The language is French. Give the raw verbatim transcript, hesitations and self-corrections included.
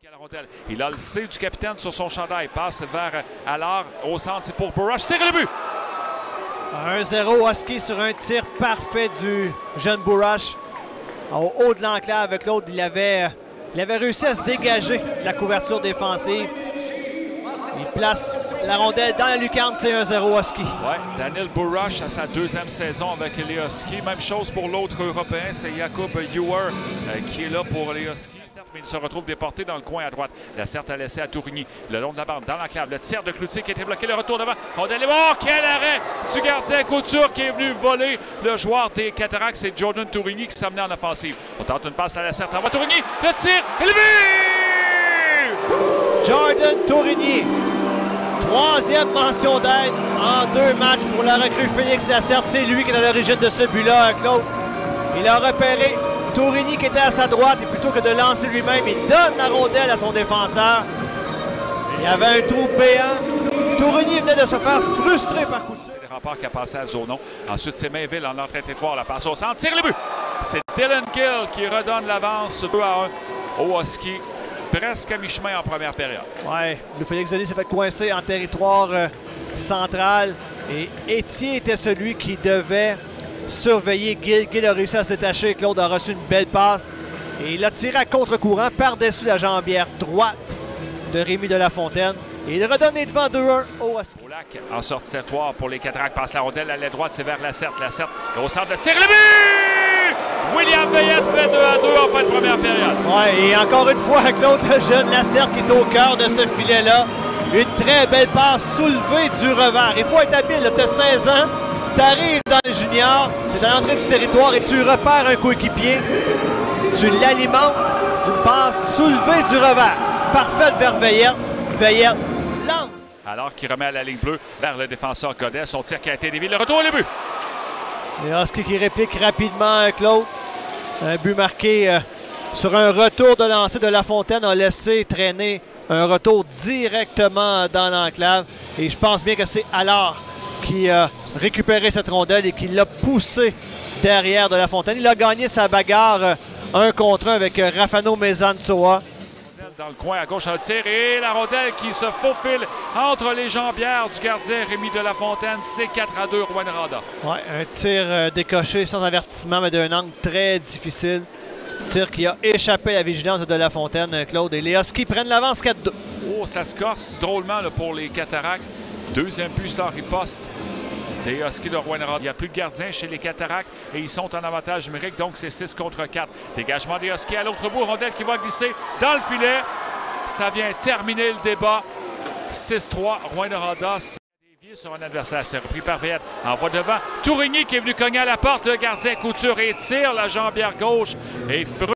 La rondelle. Il a le C du capitaine sur son chandail. Passe vers Allard. Au centre, c'est pour Bourash. Tire le but! un zéro Husky sur un tir parfait du jeune Bourash. Au haut de l'enclave avec l'autre, il avait, il avait réussi à se dégager de la couverture défensive. Il place la rondelle dans la lucarne, c'est un zéro Husky. Ouais, Daniel Bourash à sa deuxième saison avec les Huskies. Même chose pour l'autre Européen, c'est Jakub Juwer euh, qui est là pour les Huskies. Mais il se retrouve déporté dans le coin à droite. La Certe a laissé à Tourigny. Le long de la bande, dans l'enclave. Le tir de Cloutier qui a été bloqué. Le retour devant. Rondelle est bon. Oh, quel arrêt du gardien Couture qui est venu voler le joueur des Cataractes. C'est Jordan Tourigny qui s'est amené en offensive. On tente une passe à la Certe. Envoie Tourigny. Le tir et le but! Jordan Tourigny. Troisième mention d'aide en deux matchs pour la recrue Félix Lacerte. C'est lui qui est à l'origine de ce but-là, Claude. Il a repéré Tourigny qui était à sa droite et plutôt que de lancer lui-même, il donne la rondelle à son défenseur. Il y avait un trou béant. Tourigny venait de se faire frustrer par coup de C'est le rempart qui a passé à Zonon. Ensuite, c'est Mainville en entrée territoire. La passe au centre. Tire le but. C'est Dylan Gill qui redonne l'avance deux à un au Husky. Presque à mi-chemin en première période. Ouais, le Félix Denis s'est fait coincer en territoire euh, central. Et Étienne était celui qui devait surveiller Gill. Gill a réussi à se détacher. Claude a reçu une belle passe. Et il a tiré à contre-courant par-dessus la jambière droite de Rémi de la Fontaine. Et il redonne les devants deux un au Husky. Au lac, en sortie territoire pour les Cataractes. Passe la rondelle à la droite, c'est vers la Certe. La Certe, au centre, le tir, le but! William Veillette fait deux à deux en fin de première période. Ouais, et encore une fois, Claude le jeune Lacerte qui est au cœur de ce filet-là. Une très belle passe soulevée du revers. Il faut être habile, tu as seize ans, tu arrives dans le junior, tu es à l'entrée du territoire et tu repères un coéquipier. Tu l'alimentes d'une passe soulevée du revers. Parfaite vers Veillette. Veillette lance. Alors qu'il remet à la ligne bleue vers le défenseur Godet. Son tir qui a été dévié. Le retour et le but. Et Husky qui réplique rapidement, Claude. Un but marqué euh, sur un retour de lancer de La Fontaine a laissé traîner un retour directement dans l'enclave. Et je pense bien que c'est Allard qui a récupéré cette rondelle et qui l'a poussé derrière de La Fontaine. Il a gagné sa bagarre euh, un contre un avec euh, Rafano Mezanzoa. Dans le coin à gauche, un tir et la rondelle qui se faufile entre les jambières du gardien Rémi de la Fontaine. C'est quatre à deux, Rouyn-Noranda. Ouais, un tir euh, décoché sans avertissement, mais d'un angle très difficile. Tir qui a échappé à la vigilance de la Fontaine, Claude. Et les Huskies prennent l'avance quatre deux. Oh, ça se corse drôlement là, pour les Cataractes. Deuxième but sans riposte des Huskies de Rouyn-Noranda. Il n'y a plus de gardien chez les Cataractes et ils sont en avantage numérique, donc c'est six contre quatre. Dégagement des Huskies à l'autre bout, rondelle qui va glisser dans le filet. Ça vient terminer le débat. six trois, Rouyn-Noranda dévié sur un adversaire. C'est repris par Veillette. Envoie devant. Tourigny qui est venu cogner à la porte. Le gardien Couture et tire la jambière gauche. Et